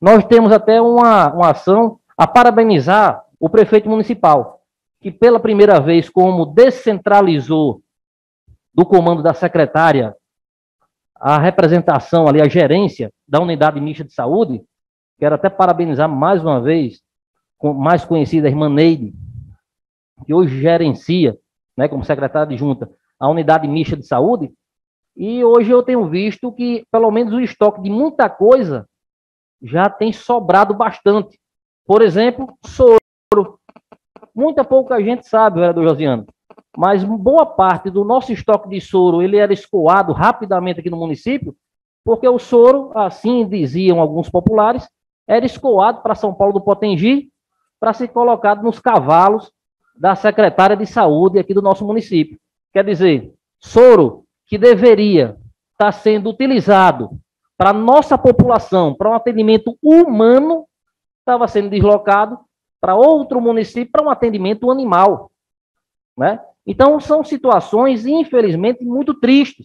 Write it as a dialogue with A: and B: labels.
A: nós temos até uma ação a parabenizar o prefeito municipal, que pela primeira vez, como descentralizou do comando da secretária a representação ali, a gerência da unidade mista de saúde, quero até parabenizar mais uma vez, mais conhecida, a irmã Neide, que hoje gerencia, né, como secretária adjunta, a unidade mista de saúde, e hoje eu tenho visto que, pelo menos, o estoque de muita coisa já tem sobrado bastante. Por exemplo, soro. Muita pouca gente sabe, vereador Josiano, mas boa parte do nosso estoque de soro, ele era escoado rapidamente aqui no município, porque o soro, assim diziam alguns populares, era escoado para São Paulo do Potengi, para ser colocado nos cavalos da secretária de saúde aqui do nosso município. Quer dizer, soro que deveria estar sendo utilizado para a nossa população, para um atendimento humano, estava sendo deslocado para outro município, para um atendimento animal, né? Então, são situações, infelizmente, muito tristes.